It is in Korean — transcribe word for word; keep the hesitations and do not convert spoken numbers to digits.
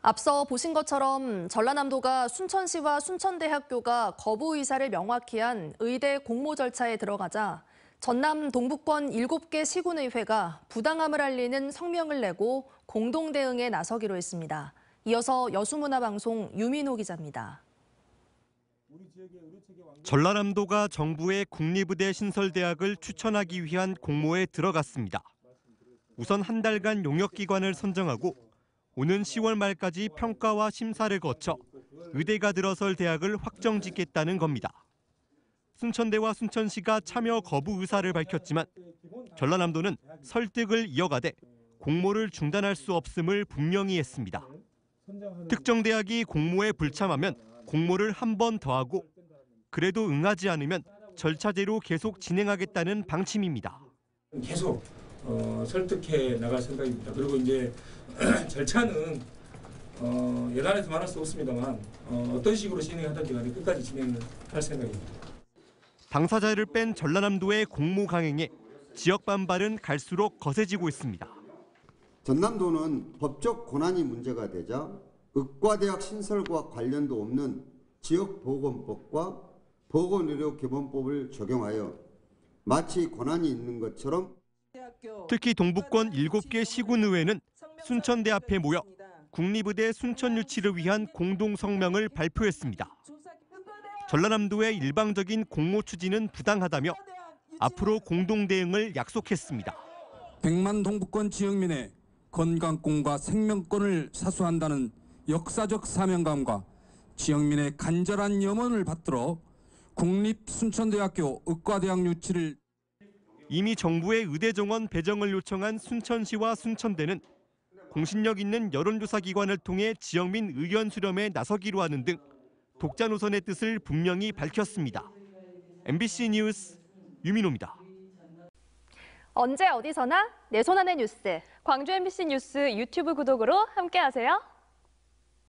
앞서 보신 것처럼 전라남도가 순천시와 순천대학교가 거부 의사를 명확히 한 의대 공모 절차에 들어가자 전남 동부권 일곱 개 시군의회가 부당함을 알리는 성명을 내고 공동 대응에 나서기로 했습니다. 이어서 여수문화방송 유민호 기자입니다. 전라남도가 정부의 국립의대 신설대학을 추천하기 위한 공모에 들어갔습니다. 우선 한 달간 용역기관을 선정하고 오는 시월 말까지 평가와 심사를 거쳐 의대가 들어설 대학을 확정짓겠다는 겁니다. 순천대와 순천시가 참여 거부 의사를 밝혔지만 전라남도는 설득을 이어가되 공모를 중단할 수 없음을 분명히 했습니다. 특정 대학이 공모에 불참하면 공모를 한 번 더 하고 그래도 응하지 않으면 절차대로 계속 진행하겠다는 방침입니다. 계속 어, 설득해 나갈 생각입니다. 그리고 이제 절차는 어, 예단해서 말할 수 없습니다만 어, 어떤 식으로 진행하든지 간에 끝까지 진행을 할 생각입니다. 당사자를 뺀 전라남도의 공모 강행에 지역 반발은 갈수록 거세지고 있습니다. 전남도는 법적 권한이 문제가 되자 의과대학 신설과 관련도 없는 지역보건법과 보건의료기본법을 적용하여 마치 권한이 있는 것처럼 특히 동부권 일곱 개 시군의회는 순천대 앞에 모여 국립의대 순천 유치를 위한 공동 성명을 발표했습니다. 전라남도의 일방적인 공모 추진은 부당하다며 앞으로 공동 대응을 약속했습니다. 백만 동부권 지역민의 건강권과 생명권을 사수한다는 역사적 사명감과 지역민의 간절한 염원을 받들어 국립순천대학교 의과대학 유치를 이미 정부의 의대 정원 배정을 요청한 순천시와 순천대는 공신력 있는 여론조사 기관을 통해 지역민 의견 수렴에 나서기로 하는 등 독자 노선의 뜻을 분명히 밝혔습니다. 엠비씨 뉴스 유민호입니다. 언제 어디서나 내 손 안의 뉴스. 광주 엠비씨 뉴스 유튜브 구독으로 함께하세요.